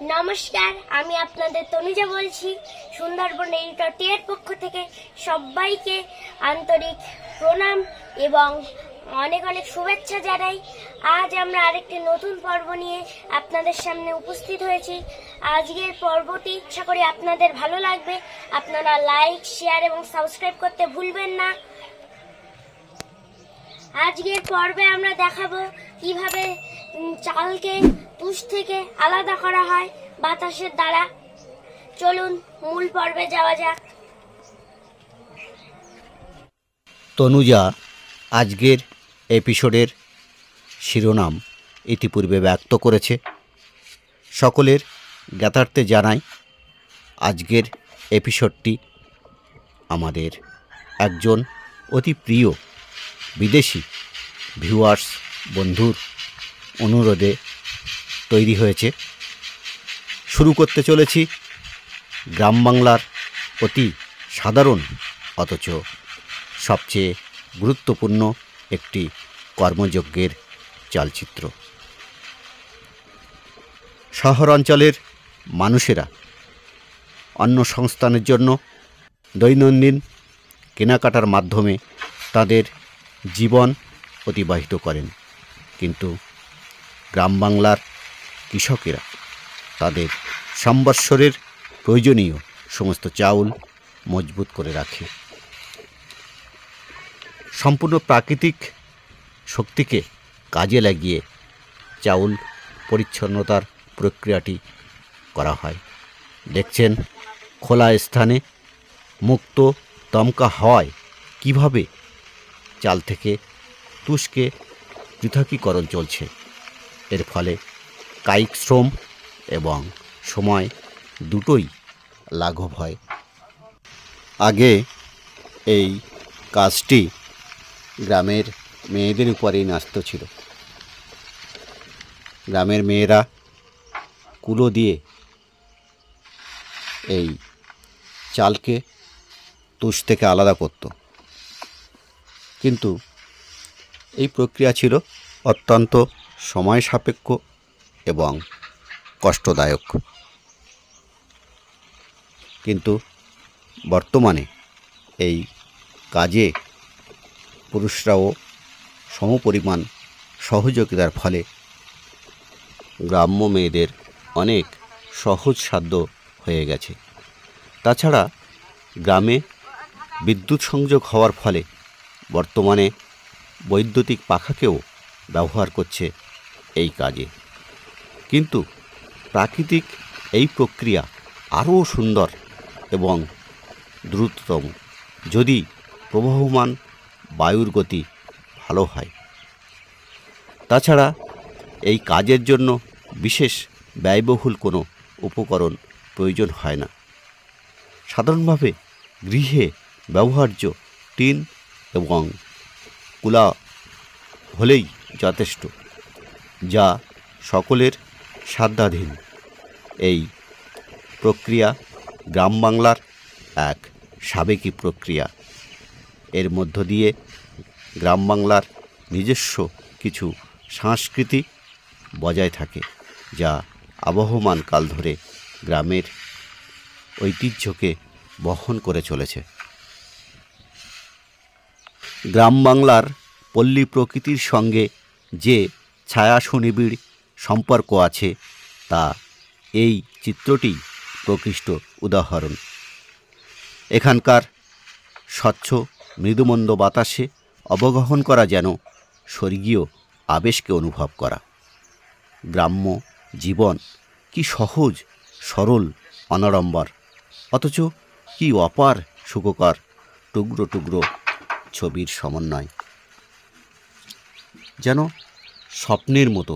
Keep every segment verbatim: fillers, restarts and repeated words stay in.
নমস্কার, আমি আপনাদের তনুজা বলছি। সুন্দরবন এডিটর টিয়ের পক্ষ থেকে সবাইকে আন্তরিক প্রণাম এবং অনেক অনেক শুভেচ্ছা জানাই। আজ আমরা আরেকটি নতুন পর্ব নিয়ে আপনাদের সামনে উপস্থিত হয়েছি। আজকের পর্বটি আশা করি আপনাদের ভালো লাগবে। আপনারা লাইক, শেয়ার এবং সাবস্ক্রাইব করতে ভুলবেন না। আজকের পর্বে আমরা দেখাবো কিভাবে চালকে তুষ থেকে আলাদা করা হয় বাতাসের দ্বারা। চলুন মূল পর্বে যাওয়া যাক। তনুজা আজকের এপিসোডের শিরোনাম ইতিপূর্বে ব্যক্ত করেছে। সকলের জ্ঞাতার্থে জানাই, আজকের এপিসোডটি আমাদের একজন অতি প্রিয় বিদেশি ভিউয়ার্স বন্ধুর অনুরোধে তৈরি হয়েছে। শুরু করতে চলেছি গ্রাম বাংলার অতি সাধারণ অথচ সবচেয়ে গুরুত্বপূর্ণ একটি কর্মযজ্ঞের চালচিত্র। শহরাঞ্চলের মানুষেরা অন্ন সংস্থানের জন্য দৈনন্দিন কেনাকাটার মাধ্যমে তাদের জীবন অতিবাহিত করেন, কিন্তু গ্রাম বাংলার কৃষকেরা তাদের সম্বৎসরের প্রয়োজনীয় সমস্ত চাউল মজবুত করে রাখে। সম্পূর্ণ প্রাকৃতিক শক্তিকে কাজে লাগিয়ে চাউল পরিচ্ছন্নতার প্রক্রিয়াটি করা হয়। দেখছেন খোলা স্থানে মুক্ত দমকা হাওয়ায় কীভাবে চাল থেকে তুষকে পৃথকীকরণ চলছে। এর ফলে কায়িক শ্রম এবং সময় দুটোই লাঘব হয়। আগে এই কাজটি গ্রামের মেয়েদের উপরেই ন্যস্ত ছিল। গ্রামের মেয়েরা কুলো দিয়ে এই চালকে তুষ থেকে আলাদা করত, কিন্তু এই প্রক্রিয়া ছিল অত্যন্ত সময় সাপেক্ষ এবং কষ্টদায়ক। কিন্তু বর্তমানে এই কাজে পুরুষরাও সমপরিমাণ সহযোগিতার ফলে গ্রাম্য মেয়েদের অনেক সহজসাধ্য হয়ে গেছে। তাছাড়া গ্রামে বিদ্যুৎ সংযোগ হওয়ার ফলে বর্তমানে বৈদ্যুতিক পাখাকেও ব্যবহার করছে এই কাজে। কিন্তু প্রাকৃতিক এই প্রক্রিয়া আরও সুন্দর এবং দ্রুততম যদি প্রবহমান বায়ুর গতি ভালো হয়। তাছাড়া এই কাজের জন্য বিশেষ ব্যয়বহুল কোনো উপকরণ প্রয়োজন হয় না। সাধারণভাবে গৃহে ব্যবহার্য টিন এবং কুলা হলেই যথেষ্ট, যা সকলের সাধ্যাধীন। এই প্রক্রিয়া গ্রাম বাংলার এক সাবেকি প্রক্রিয়া। এর মধ্য দিয়ে গ্রাম বাংলার নিজস্ব কিছু সংস্কৃতি বজায় থাকে, যা আবহমান কাল ধরে গ্রামের ঐতিহ্যকে বহন করে চলেছে। গ্রাম বাংলার পল্লী প্রকৃতির সঙ্গে যে ছায়া সুনিবিড় সম্পর্ক আছে, তা এই চিত্রটি প্রকৃষ্ট উদাহরণ। এখানকার স্বচ্ছ মৃদুমন্দ বাতাসে অবগাহন করা যেন স্বর্গীয় আবেশকে অনুভব করা। গ্রাম্য জীবন কি সহজ, সরল, অনাড়ম্বর, অথচ কি অপার সুখকর টুকরো টুকরো ছবির সমন্বয়, যেন স্বপ্নের মতো।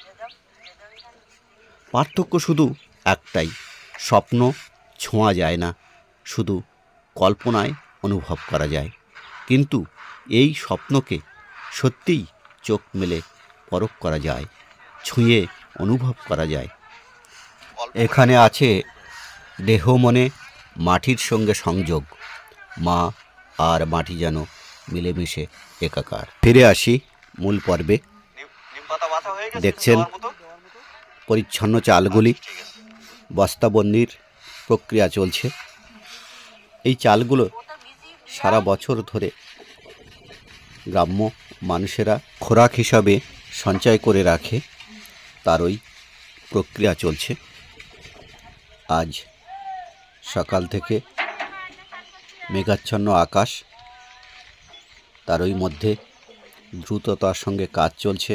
পার্থক্য শুধু একটাই, স্বপ্ন ছোঁয়া যায় না, শুধু কল্পনায় অনুভব করা যায়। কিন্তু এই স্বপ্নকে সত্যিই চোখ মেলে পরখ করা যায়, ছুঁয়ে অনুভব করা যায়। এখানে আছে দেহ মনে মাটির সঙ্গে সংযোগ, মা আর মাটি যেন মিলেমিশে একাকার। ফিরে আসি মূল পর্বে। দেখছেন পরিচ্ছন্ন চালগুলি বস্তাবন্দির প্রক্রিয়া চলছে। এই চালগুলো সারা বছর ধরে গ্রাম্য মানুষেরা খোরাক হিসাবে সঞ্চয় করে রাখে, তারই প্রক্রিয়া চলছে। আজ সকাল থেকে মেঘাচ্ছন্ন আকাশ, তারই মধ্যে দ্রুততার সঙ্গে কাজ চলছে।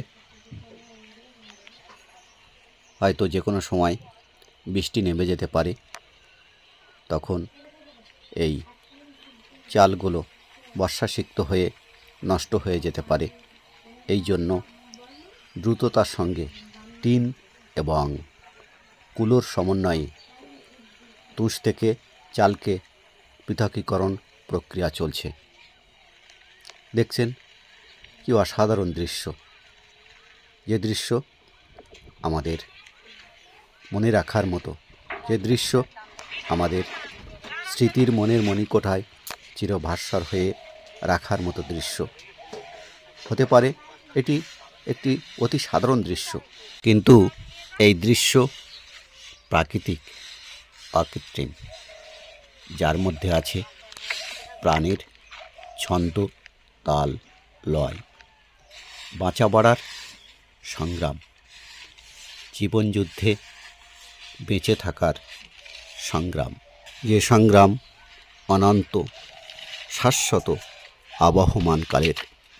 হয়তো যে কোনো সময় বৃষ্টি নেমে যেতে পারে, তখন এই চালগুলো বর্ষাসিক্ত হয়ে নষ্ট হয়ে যেতে পারে। এই জন্য দ্রুততার সঙ্গে টিন এবং কুলোর সমন্বয়ে তুষ থেকে চালকে পৃথকীকরণ প্রক্রিয়া চলছে। দেখছেন কি অসাধারণ দৃশ্য, যে দৃশ্য আমাদের মনে রাখার মতো, যে দৃশ্য আমাদের স্মৃতির মনের মণিকোঠায় চিরভাস্বর হয়ে রাখার মতো দৃশ্য হতে পারে। এটি একটি অতি সাধারণ দৃশ্য, কিন্তু এই দৃশ্য প্রাকৃতিক, অকৃত্রিম, যার মধ্যে আছে প্রাণের ছন্দ, তাল, লয়, বাঁচা বাড়ার সংগ্রাম, জীবনযুদ্ধে বেঁচে থাকার সংগ্রাম, যে সংগ্রাম অনন্ত, শাশ্বত, আবহমানকালের।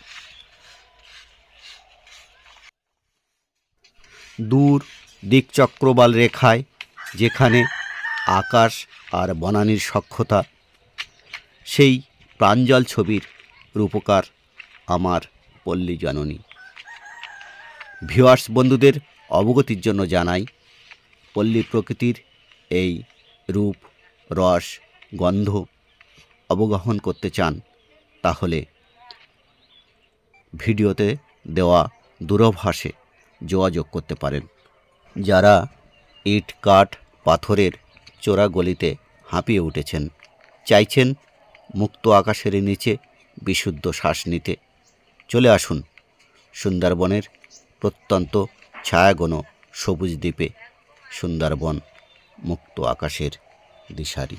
দূর দিকচক্রবাল রেখায় যেখানে আকাশ আর বনানীর সখ্যতা, সেই প্রাঞ্জল ছবির রূপকার আমার পল্লী জননী। ভিউয়ার্স বন্ধুদের অবগতির জন্য জানাই, পল্লী প্রকৃতির এই রূপ, রস, গন্ধ অবগাহন করতে চান তাহলে ভিডিওতে দেওয়া দূরভাষে যোগাযোগ করতে পারেন। যারা ইট কাঠ পাথরের চোরা গলিতে হাঁপিয়ে উঠেছেন, চাইছেন মুক্ত আকাশের নিচে বিশুদ্ধ শ্বাস নিতে, চলে আসুন সুন্দরবনের প্রত্যন্ত ছায়াঘন সবুজ দ্বীপে, সুন্দরবন মুক্ত আকাশের দিশারি।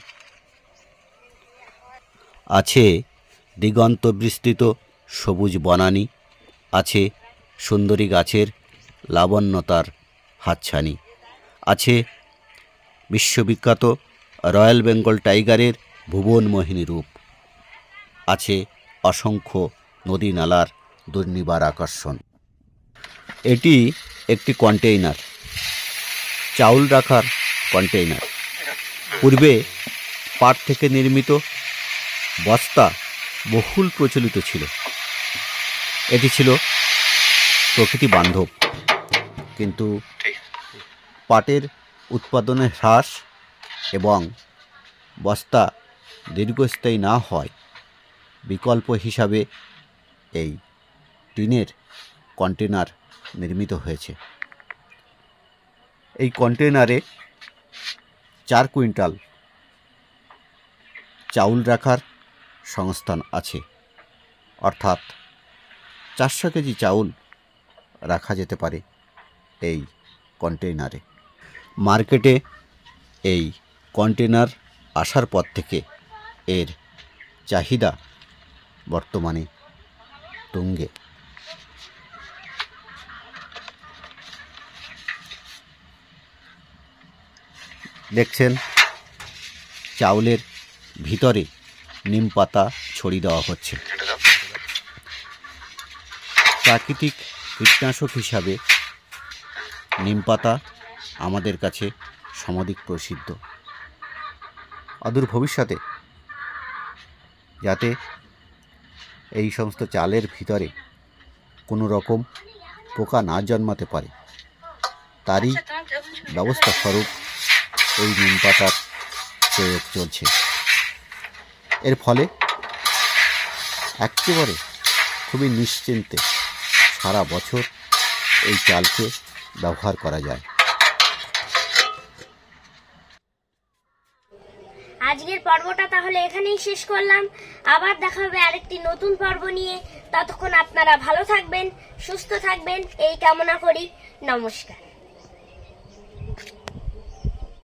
আছে দিগন্ত বিস্তৃত সবুজ বনানী, আছে সুন্দরী গাছের লাবণ্যতার হাতছানি, আছে বিশ্ববিখ্যাত রয়্যাল বেঙ্গল টাইগারের ভুবনমোহিনী রূপ, আছে অসংখ্য নদী নালার দুর্নিবার আকর্ষণ। এটি একটি কন্টেইনার, চাউল রাখার কন্টেইনার। পূর্বে পাট থেকে নির্মিত বস্তা বহুল প্রচলিত ছিল। এটি ছিল প্রকৃতি বান্ধব, কিন্তু পাটের উৎপাদনের হ্রাস এবং বস্তা দীর্ঘস্থায়ী না হয়, বিকল্প হিসাবে এই টিনের কন্টেনার নির্মিত হয়েছে। এই কন্টেনারে চার কুইন্টাল চাউল রাখার সংস্থান আছে, অর্থাৎ চারশো কেজি চাউল রাখা যেতে পারে এই কন্টেইনারে। মার্কেটে এই কন্টেইনার আসার পর থেকে এর চাহিদা বর্তমানে তুঙ্গে। দেখছেন চাউলের ভিতরে নিম পাতা ছড়িয়ে দেওয়া হচ্ছে। প্রাকৃতিক কীটনাশক হিসাবে নিম পাতা আমাদের কাছে সমধিক প্রসিদ্ধ। অদূর ভবিষ্যতে যাতে এই সমস্ত চালের ভিতরে কোনো রকম পোকা না জন্মাতে পারে, তারই ব্যবস্থা স্বরূপ এই নিম পাতার প্রয়োগ চলছে। এর ফলে একেবারে খুবই নিশ্চিন্তে সারা বছর এই চালকে ব্যবহার করা যায়। আজকের পর্বটা তাহলে এখানেই শেষ করলাম। আবার দেখা হবে আরেকটি নতুন পর্ব নিয়ে। ততক্ষণ আপনারা ভালো থাকবেন, সুস্থ থাকবেন এই কামনা করি। নমস্কার।